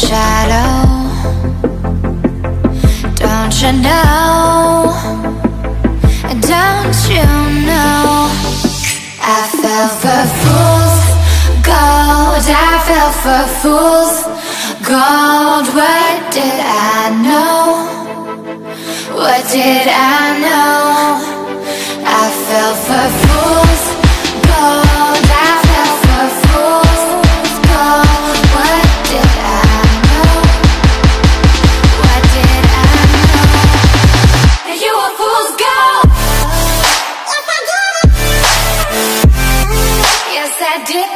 shadow. Don't you know? Don't you know? I fell for fool's gold. I fell for fool's gold. What did I know? What did I know? I fell for fool's gold. I fell for fool's gold. What did I know? What did I know? You were fool's gold. Yes, I did.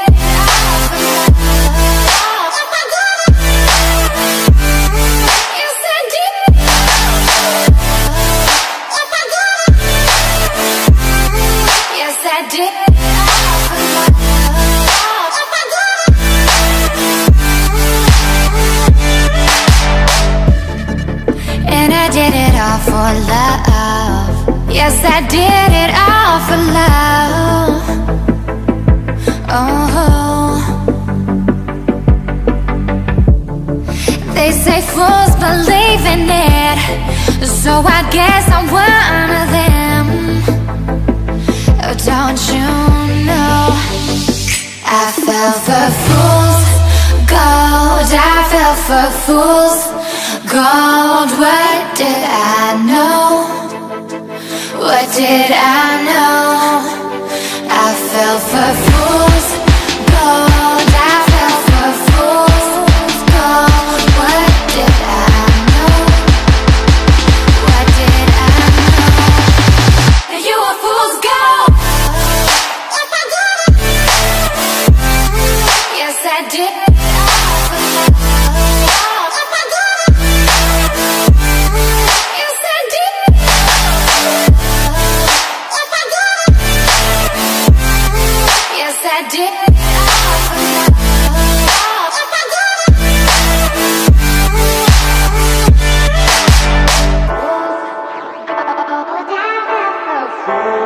For love, yes, I did it all for love. Oh, they say fools believe in it, so I guess I'm one of them. Oh, don't you know? I fell for fool's gold. I fell for fool's gold. What did I know? What did I know? I fell for fool's gold. I fell for fool's gold. What did I know? What did I know? You were fool's gold. Yes, I did. Oh,